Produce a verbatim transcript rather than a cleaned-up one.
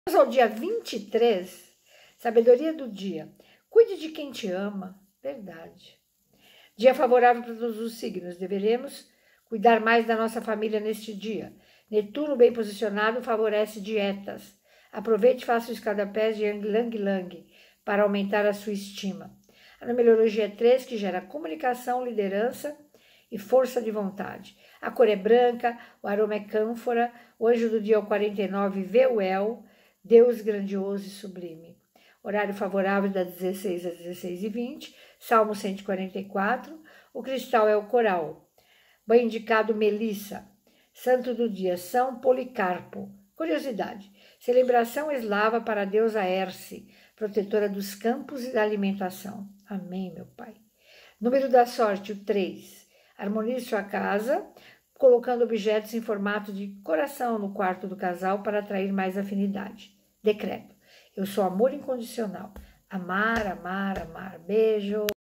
Vamos ao dia vinte e três, sabedoria do dia. Cuide de quem te ama, verdade. Dia favorável para todos os signos, deveremos cuidar mais da nossa família neste dia. Netuno bem posicionado favorece dietas. Aproveite e faça o escada-pés de Yang Lang Lang para aumentar a sua estima. A numerologia é três, que gera comunicação, liderança e força de vontade. A cor é branca, o aroma é cânfora, o anjo do dia é o quarenta e nove, Veuel, Deus grandioso e sublime. Horário favorável das dezesseis às dezesseis e vinte, Salmo cento e quarenta e quatro, o cristal é o coral. Banho indicado, melissa. Santo do dia, São Policarpo. Curiosidade, celebração eslava para a deusa Herse, protetora dos campos e da alimentação. Amém, meu Pai. Número da sorte, o três. Harmonize sua casa, colocando objetos em formato de coração no quarto do casal para atrair mais afinidade. Decreto. Eu sou amor incondicional. Amar, amar, amar. Beijo.